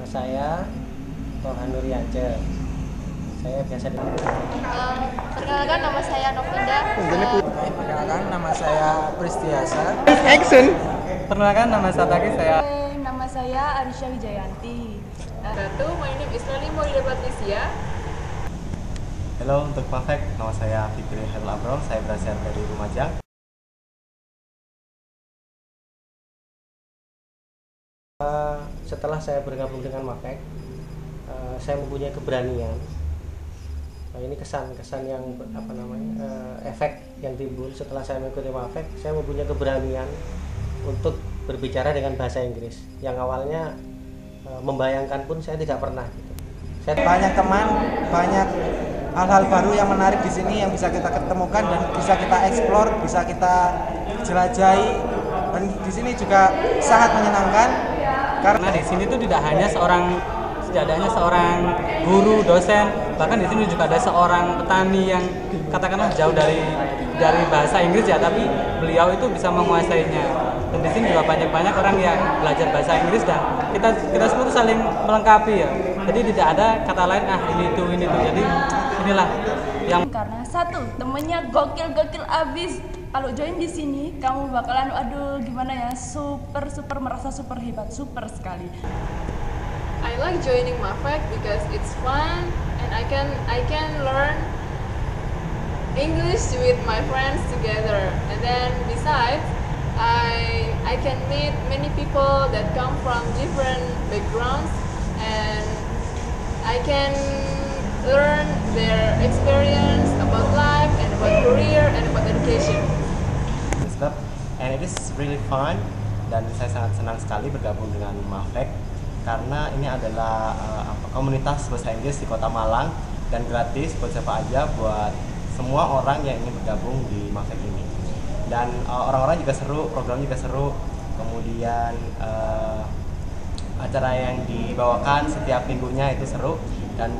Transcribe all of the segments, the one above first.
Saya Tohan Nuriance. Saya biasa di Perkenalkan, nama saya Novinda. Perkenalkan, nama saya Pristiasa. Action. Perkenalkan, nama saya Nama saya Arisha Wijayanti. My name is Lali Moida Patricia. Halo, untuk Mafek, nama saya Fikri Herul Abrom, saya berasal dari Lumajang. Setelah saya bergabung dengan Mafek, saya mempunyai keberanian. Ini kesan yang efek yang timbul setelah saya mengikuti Mafek. Saya mempunyai keberanian untuk berbicara dengan bahasa Inggris. Yang awalnya membayangkan pun saya tidak pernah. Saya Banyak teman, banyak hal-hal baru yang menarik di sini yang bisa kita ketemukan dan bisa kita eksplor, bisa kita jelajahi. Dan di sini juga sangat menyenangkan karena di sini tuh tidak hanya seorang guru, dosen, bahkan di sini juga ada seorang petani yang katakanlah jauh dari bahasa Inggris ya, tapi beliau itu bisa menguasainya. Dan di sini juga banyak orang yang belajar bahasa Inggris dan kita semua tuh saling melengkapi ya. Jadi tidak ada kata lain ini tuh. Jadi inilah yang Karena satu, temennya gokil abis. Kalau join di sini, kamu bakalan gimana ya, super merasa super hebat, super sekali. I like joining Mafek because it's fun and I can learn English with my friends together. And then besides, I can meet many people that come from different backgrounds and I can learn their experience about life and about career and about education. And it is really fun, dan saya sangat senang sekali bergabung dengan Mafek karena ini adalah komunitas bahasa Inggris di Kota Malang dan gratis buat siapa aja, buat semua orang yang ingin bergabung di Mafek ini. Dan orang-orang juga seru, program juga seru, kemudian acara yang dibawakan setiap minggunya itu seru dan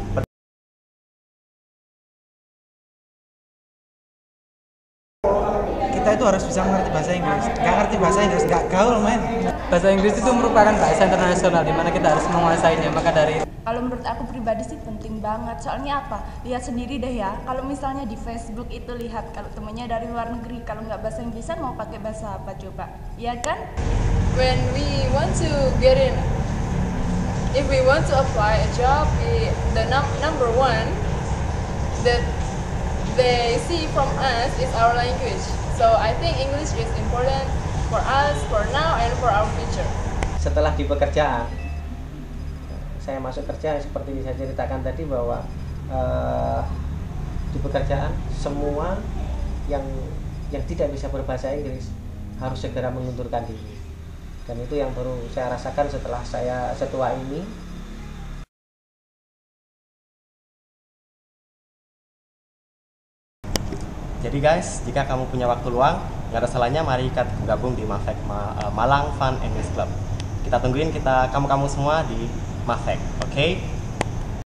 kita itu harus bisa mengerti bahasa Inggris. Gak ngerti bahasa Inggris, gak gaul men. bahasa Inggris itu merupakan bahasa internasional di mana kita harus menguasainya. Maka dari Kalau menurut aku pribadi sih penting banget. Soalnya apa? Lihat sendiri deh ya. Kalau misalnya di Facebook itu lihat kalau temennya dari luar negeri, kalau nggak bahasa Inggrisan mau pakai bahasa apa coba? Iya kan? When we want to get in, if we want to apply a job, the number one that they see from us is our language. So I think English is important for us, for now and for our future. setelah di pekerjaan, saya masuk kerja seperti saya ceritakan tadi bahwa di pekerjaan semua yang tidak bisa berbahasa Inggris harus segera mengundurkan diri, dan itu yang baru saya rasakan setelah saya setua ini. Jadi guys, jika kamu punya waktu luang, nggak ada salahnya mari kita gabung di Mafek Malang Fun English Club. Kita tungguin kamu semua di Mafek, oke?